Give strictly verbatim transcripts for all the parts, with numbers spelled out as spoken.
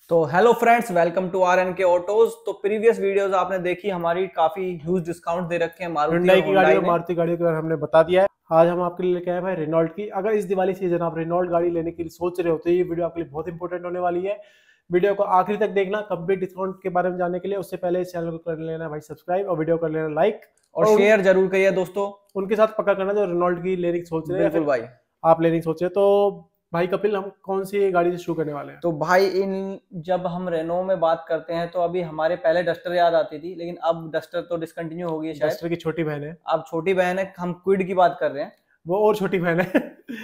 तो hello friends, welcome to R N K autos. तो previous videos आपने देखी, हमारी काफी ह्यूज डिस्काउंट दे रखे हैं मारुति और हुंडई की गाड़ी होंडा और ने। मारुति गाड़ी के बारे में हमने बता दिया है। आज हम आपके लिए लेके आए भाई रेनॉल्ट की। अगर इस दिवाली सीजन आप रेनॉल्ट गाड़ी लेने की सोच रहे हो तो ये वीडियो आपके लिए बहुत इंपॉर्टेंट होने वाली है। वीडियो को आखिरी तक देखना कंप्लीट डिस्काउंट के बारे में जानने के लिए। उससे पहले इस चैनल को कर लेना भाई सब्सक्राइब और वीडियो कर लेना लाइक, और और उन, शेयर जरूर करिए दोस्तों। उनके साथ पक्का करना जो रेनॉल्ट की लेने की सोच रहे हैं या बिल्कुल फिर भाई। आप लेने की सोच रहे हैं। तो भाई कपिल, हम कौन सी गाड़ी से शुरू करने वाले हैं? तो भाई इन जब हम रेनो में बात करते हैं तो अभी हमारे पहले डस्टर याद आती थी, लेकिन अब डस्टर तो डिसकंटिन्यू हो गई है शायद। डस्टर की छोटी बहन है। अब छोटी बहन है, हम क्विड की बात कर रहे हैं। वो और छोटी बहन है।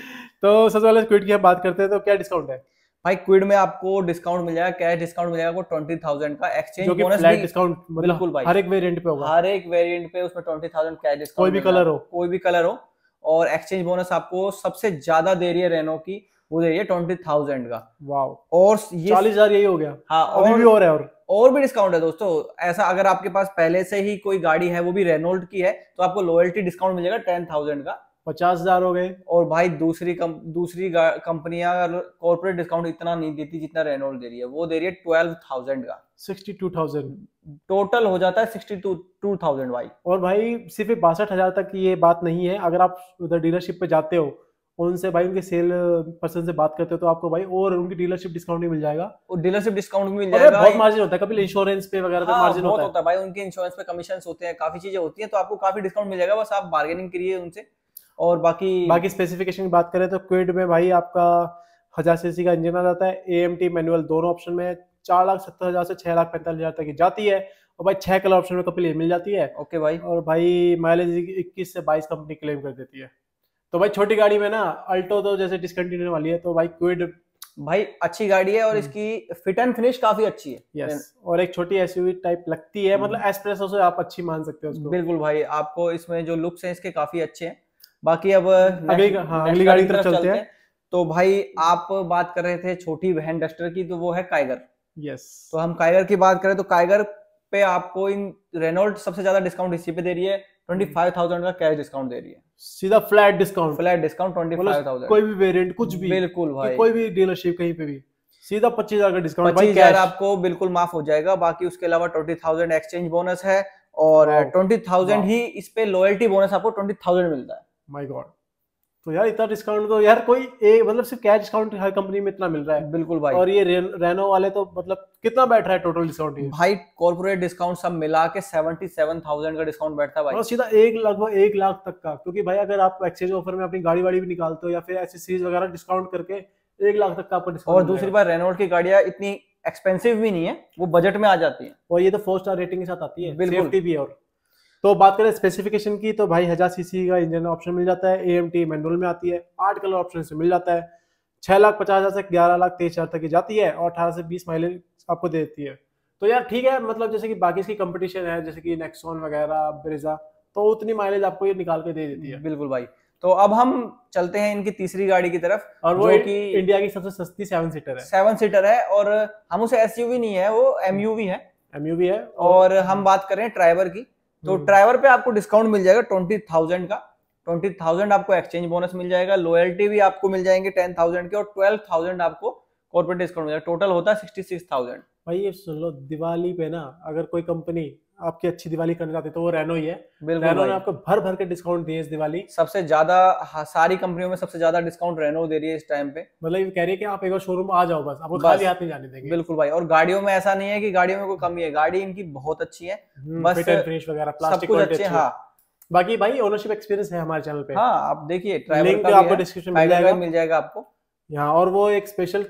तो सबसे पहले क्विड की हम बात करते हैं तो क्या डिस्काउंट है? भाई क्विड में आपको डिस्काउंट मिल जाएगा, कैश डिस्काउंट मिल जाएगा आपको ट्वेंटी थाउजेंड का। एक्सचेंज जो कि बोनस फ्लैट भी डिस्काउंट, मतलब बिल्कुल भाई हर एक वेरिएंट पे होगा। हर एक वेरिएंट पे उसमें ट्वेंटी थाउजेंड कैश डिस्काउंट, कोई भी कलर हो, कोई भी कलर हो। और एक्सचेंज बोनस आपको सबसे ज्यादा दे रही है रेनो की, वो दे रही है ट्वेंटी थाउजेंड का। वाओ, और ये चालीस हजार यही हो गया। हाँ, अभी और भी और है। और और भी डिस्काउंट है दोस्तों। ऐसा अगर आपके पास पहले से ही कोई गाड़ी है, वो भी रेनॉल्ट की है, तो आपको लॉयल्टी डिस्काउंट मिलेगा टेन थाउजेंड का। पचास हजार हो गए। और भाई दूसरी कम, दूसरी कंपनियां कॉर्पोरेट डिस्काउंट इतना नहीं देती जितना रेनॉल्ट दे रही है। वो दे रही है ट्वेल्व थाउजेंड का। सिक्सटी टू थाउजेंड टोटल हो जाता है सिक्सटी टू टू थाउजेंड भाई। और भाई सिर्फ बासठ हजार तक की ये बात नहीं है। अगर आप उधर डीलरशिप पे जाते हो, उनसे भाई उनके सेल पर्सन से बात करते हो, तो आपको भाई और उनकी डीलरशिप डिस्काउंट भी मिल जाएगा। और डीलरशिप डिस्काउंट भी मिल और जाएगा। बहुत मार्जिन होता है कभी इंश्योरेंस पे वगैरह पे हाँ, मार्जिन बहुत होता होता है। है भाई, उनके इंश्योरेंस पे कमीशन होते हैं, काफी चीजें होती हैं, तो आपको काफी डिस्काउंट मिल जाएगा। बस आप बार्गेनिंग करिए उनसे। और बाकी बाकी स्पेसिफिकेशन की बात करें तो क्विड में भाई आपका हजार सीसी का इंजन आ जाता है। ए एम टी मैनुअल दोनों ऑप्शन में चार लाख सत्तर हजार से छह लाख पैंतालीस हजार तक की जाती है। और भाई छह कलर ऑप्शन में कपिल ये मिल जाती है। ओके भाई। और भाई माइलेज इक्कीस से बाईस कंपनी क्लेम कर देती है। तो भाई छोटी गाड़ी में ना, अल्टो तो जैसे डिसकंटिन्यू वाली है, तो भाई क्विड भाई अच्छी गाड़ी है और इसकी फिट एंड फिनिश काफी अच्छी है। यस, और एक छोटी एसयूवी टाइप लगती है, मतलब एस्प्रेसो से आप अच्छी मान सकते हो उसको। बिल्कुल भाई, आपको इसमें जो लुक्स हैं इसके काफी अच्छे हैं। बाकी अब अगली नेक्स्ट हाँ, नेक्स्ट अगली गाड़ी की तरफ चलते हैं। तो भाई आप बात कर रहे थे छोटी बहन डस्टर की, तो वो है काइगर। यस, तो हम काइगर की बात करें तो काइगर पे आपको इन रेनॉल्ट सबसे ज्यादा डिस्काउंट इसी पे दे रही है। ट्वेंटी फाइव थाउजेंड का कैश डिस्काउंट दे रही है। सीधा flat discount, flat discount twenty five thousand. कोई भी वेरिएंट कुछ भी, बिल्कुल भाई, कोई भी डीलरशिप कहीं पे भी सीधा पच्चीस हजार का डिस्काउंट पच्चीस भाई हजार कैश। आपको बिल्कुल माफ हो जाएगा। बाकी उसके अलावा ट्वेंटी थाउजेंड एक्सचेंज बोनस है, और ट्वेंटी थाउजेंड ही इस पे लॉयल्टी बोनस आपको ट्वेंटी थाउजेंड मिलता है। माय गॉड, तो यार इतना डिस्काउंट तो यार कोई एक, मतलब सिर्फ कैश डिस्काउंट हर कंपनी में इतना मिल रहा है। बिल्कुल भाई। और ये रे, रेनो वाले तो मतलब कितना बैठ रहा है टोटल डिस्काउंट ये? भाई कॉर्पोरेट डिस्काउंट सब मिला के सेवेंटी सेवन थाउजेंड का डिस्काउंट बैठता है भाई। और सीधा एक लगभग एक लाख तक का, क्योंकि भाई अगर आप एक्सचेंज ऑफर में अपनी गाड़ी वाड़ी भी निकालते हो या फिर एसेसरीज वगैरह डिस्काउंट करके एक लाख तक का आपको डिस्काउंट। और दूसरी बात, रेनॉल्ट की गाड़ियां इतनी एक्सपेंसिव भी नहीं है, वो बजट में आ जाती है। और ये तो फोर स्टार रेटिंग के साथ आती है, बिल्कुल। सेफ्टी भी है। और तो बात करें स्पेसिफिकेशन की, तो भाई हजार सीसी का इंजन ऑप्शन मिल जाता है। ए एम टी मैनुअल में आती है, आठ कलर ऑप्शन से मिल जाता है। छह लाख पचास हजार से ग्यारह लाख तेईस हजार तक की जाती है, और अठारह से बीस माइलेज आपको दे देती है। तो यार ठीक है, मतलब जैसे कि बाकी इसकी कंपटीशन है जैसे कि नेक्सॉन वगैरह, ब्रेजा, तो उतनी माइलेज आपको ये निकाल के दे देती है। बिल्कुल भाई। तो अब हम चलते हैं इनकी तीसरी गाड़ी की तरफ, और वो जो कि इंडिया की सबसे सस्ती सेवन सीटर है। सेवन सीटर है, और हम उसे एसयूवी नहीं है, वो एमयूवी है। एमयूवी है। और हम बात कर रहे हैं ड्राइवर की, तो ड्राइवर पे आपको डिस्काउंट मिल जाएगा ट्वेंटी थाउजेंड का। ट्वेंटी थाउजेंड आपको एक्सचेंज बोनस मिल जाएगा, लॉयल्टी भी आपको मिल जाएंगे टेन थाउजेंड के, और ट्वेल्व थाउजेंड आपको कॉर्पोरेट डिस्काउंट मिल जाएगा। टोटल होता है सिक्सटी सिक्स थाउजेंड। भाई ये सुन लो, दिवाली पे ना अगर कोई कंपनी आपकी अच्छी दिवाली करना चाहती है तो वो रेनो ही है। रेनो ने आपको भर भर के डिस्काउंट दिए इस दिवाली। सबसे ज्यादा सारी कंपनियों में सबसे ज्यादा डिस्काउंट रेनो दे रही है इस टाइम पे। मतलब ये कह रही है कि आप एक बार शोरूम आ जाओ, बस आपको खाली हाथ नहीं जाने देंगे। बिल्कुल भाई। और गाड़ियों में ऐसा नहीं है कि गाड़ियों में कोई कमी है, गाड़ी इनकी बहुत अच्छी है, बस फिट एंड फिनिश वगैरह, प्लास्टिक सब कुछ अच्छे। हाँ, बाकी भाई ओनरशिप एक्सपीरियंस है हमारे चैनल पे। हाँ, आप देखिए, लिंक आपको डिस्क्रिप्शन में मिल जाएगा, मिल जाएगा आपको यहाँ। और वो एक स्पेशल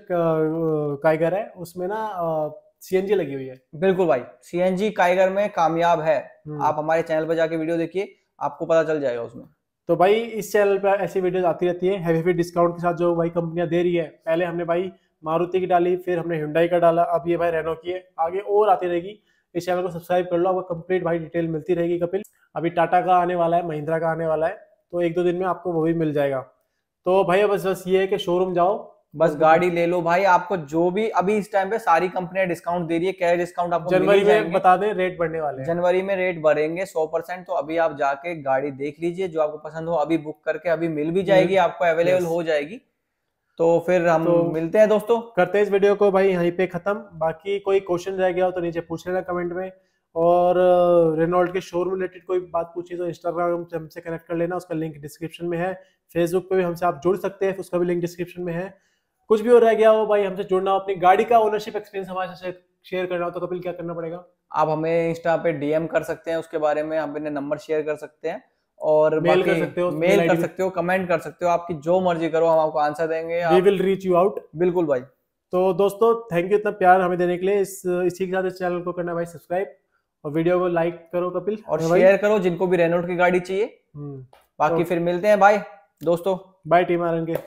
काइगर है, उसमें ना सीएनजी लगी हुई है। बिल्कुल भाई, सीएनजी काइगर में कामयाब है। आप हमारे चैनल पर जाके वीडियो देखिए, आपको पता चल जाएगा उसमें। तो भाई इस चैनल पे ऐसी वीडियोस आती रहती है हैवी हैवी डिस्काउंट के साथ, जो भाई कंपनियां दे रही है। पहले हमने भाई मारुति की डाली, फिर हमने हुंडई का डाला, अब ये भाई रेनो की है, आगे और आती रहेगी। इस चैनल को सब्सक्राइब कर लो, आपको कंप्लीट भाई डिटेल मिलती रहेगी। कपिल, अभी टाटा का आने वाला है, महिंद्रा का आने वाला है, तो एक दो दिन में आपको वो भी मिल जाएगा। तो भाई बस बस ये है कि शोरूम जाओ, बस गाड़ी ले लो भाई। आपको जो भी अभी इस टाइम पे सारी कंपनियां डिस्काउंट दे रही है, कैश डिस्काउंट आपको जनवरी में बता दें रेट बढ़ने वाले हैं। जनवरी में रेट बढ़ेंगे सौ परसेंट। तो अभी आप जाके गाड़ी देख लीजिए, जो आपको पसंद हो अभी बुक करके अभी मिल भी जाएगी, आपको अवेलेबल हो जाएगी। तो फिर हम तो मिलते हैं दोस्तों, करते हैं इस वीडियो को भाई यहीं पे खत्म। बाकी कोई क्वेश्चन रह गया हो तो नीचे पूछ लेना कमेंट में, और रेनॉल्ट के शोरूम रिलेटेड कोई बात पूछी तो इंस्टाग्राम से हमसे कनेक्ट कर लेना, उसका लिंक डिस्क्रिप्शन में है। फेसबुक पे भी हमसे आप जुड़ सकते हैं, उसका भी लिंक डिस्क्रिप्शन में है। कुछ भी हो रह गया हो भाई हमसे जुड़ना हो, अपनी गाड़ी का ओनरशिप एक्सपीरियंस हमारे साथ शेयर करना हो तो कपिल क्या करना पड़ेगा? आप हमें इंस्टा पे डीएम कर सकते हैं, उसके बारे में हम अपने नंबर शेयर कर सकते हैं, और मेल बाकी कर सकते हो, मेल कर आईडी सकते हो, कमेंट कर सकते हो, आपकी जो मर्जी करो हम आपको आंसर देंगे। वी आप विल रीच यू आउट। बिल्कुल भाई। तो दोस्तों थैंक यू इतना प्यार हमें देने के लिए। इस इसी के साथ इस चैनल को करना भाई सब्सक्राइब, और वीडियो को लाइक करो कपिल, और भाई शेयर करो जिनको भी रेनॉल्ट की गाड़ी चाहिए। हम्म बाकी तो फिर मिलते हैं भाई दोस्तों। बाय टीम आरएन के।